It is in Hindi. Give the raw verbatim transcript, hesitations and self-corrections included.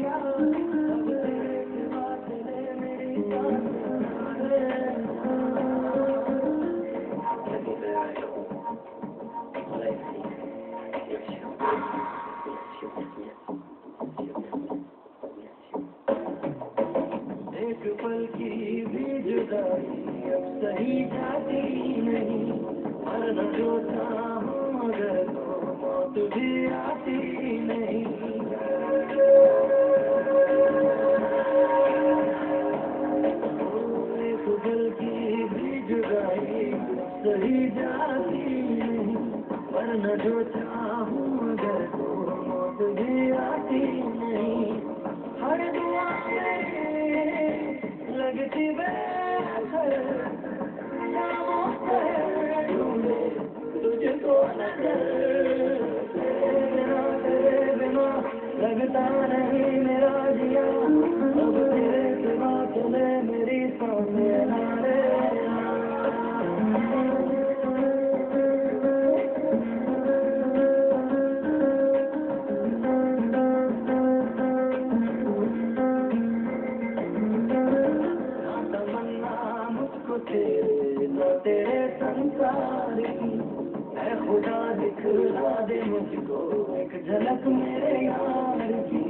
एक पल की भी जुदाई अब सही जाती नहीं, मरना जो चाहूं मगर तो मौत भी आती नहीं। एक पल की भी जुदाई सही जाती नहीं, मरना जो चाहूं मगर तो मौत भी आती नहीं। हर दुआ लगती बेहतर शामों से ढूंढे तुझको नजर, तेरे बिना तेरे बिना लगता नहीं मेरा जिया, अब तेरे सिवा चले मेरी सांसें ना रे। तेरे ना तेरे संसार की है खुदा, दिखला दे मुझको एक झलक मेरे यार की।